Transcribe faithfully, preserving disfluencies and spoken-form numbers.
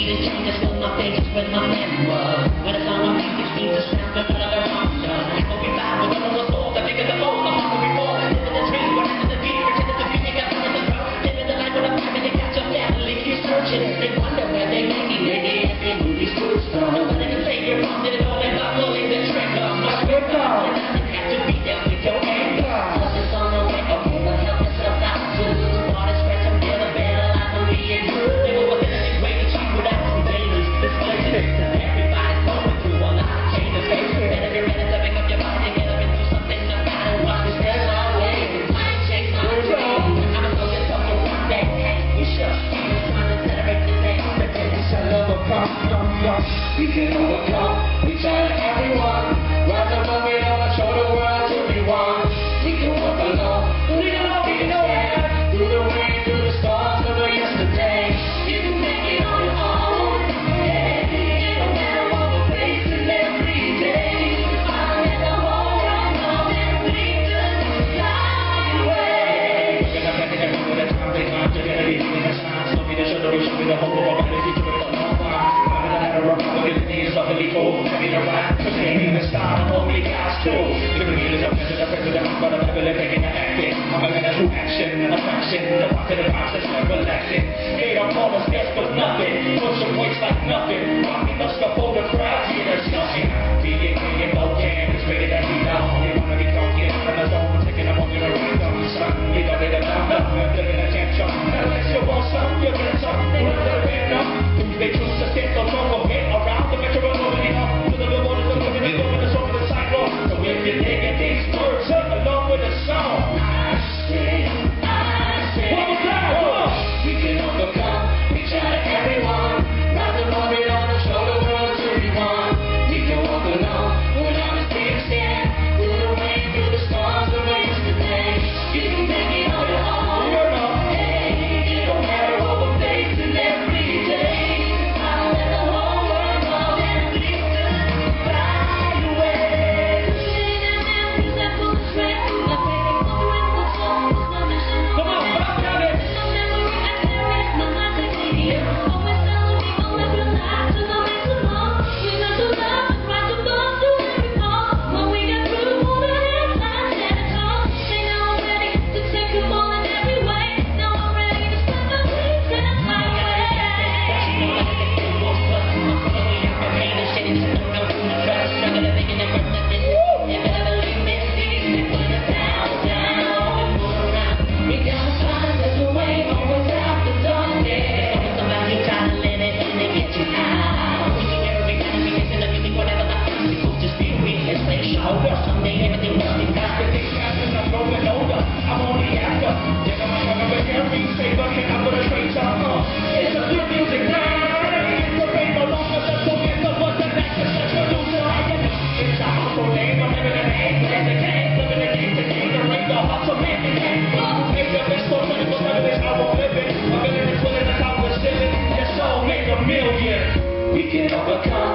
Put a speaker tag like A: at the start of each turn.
A: feeling changes with my face, with my memoir. When it's on my feet, it seems to snap the blood of the monster. I will be back, we're gonna restore the bigger the boat, the hunger we fall. Living the dream, we're into the deep, pretending to be got in the throat. Living the life with a pack and they catch your family, keep searching. They wonder where they may be, maybe if they move these fruits from. Nobody can say you're wrong, did it all, they're not pulling the trigger. My trigger, you have to be there with your anger. Cause it's on the way, okay, well help yourself out too. Start to spread some feel a better life for me and you. They were within the great cheap without some dailies. This place is everybody's going through a lot of changes. Better be ready to pick up your body, get up and do something about it. Watch me step my way, I ain't chase my dream. I'm a soldier, talking one day. We should be trying to celebrate the day. Pretend it's a love will come, come, come. We can overcome, we try to everyone. Ride the moment on and show the world to be one. We can walk alone, we can all be there. Through the rain, through the storms, never yesterday. You can make it on your own. Yeah, it don't matter what we're facing every day. I'll let the whole world know that we just fly away. We're gonna make it every moment of time, take time to get everything in the shine. Show me the shoulder, show me the hope of our ability to make a long time. I'm gonna have a rock, I'm gonna need something cool. I'm gonna ride, cause they ain't in the style, only God's cool. Living here is a president, a president, but I'm never living in the acting. I'm gonna do action, attraction, the positive process, never relaxing. Hey, I'm almost scared for nothing. Push your voice like nothing. Rocking us up for the crowd, yeah, there's nothing. B N K and no can, it's ready that we know. They wanna be talking, I'm the zone, taking them on your rhythm. Something we got it down, up, living a champion. Unless you want some, you get some, they want to win up. They choose to stand so strong, get around the metro, nobody up. To the billboard, it's looking at the the song of the sidewalk. So if you're taking these words, sing along with the song. I say, I say, one more time, come on. We can overcome, reach out to everyone. Ride the moment on the show the world to be one. We can walk alone, without a steer stand. Through the rain, through the storms, the rain is the day. You can make it on your own. Hey, it don't matter what we're facing every day. I'll let the whole world know that we could fly away. Come on, Pow Chavez. Someday everything must be faster. Things happen, I'm going older. I'm only after. Then I'm gonna make every saver. Can I put a straight top on? It's a good music night. It's a rain no longer. Let's go get the one that makes us such a loser. I am it's a household name. I'm living in the game. Living the game. Living the game. The game. The ring. The hustle man. The game. Make the best for twenty-four seven. This how I'm living. I'm living this willing. That's how we're sitting. Your soul make a million. We can overcome.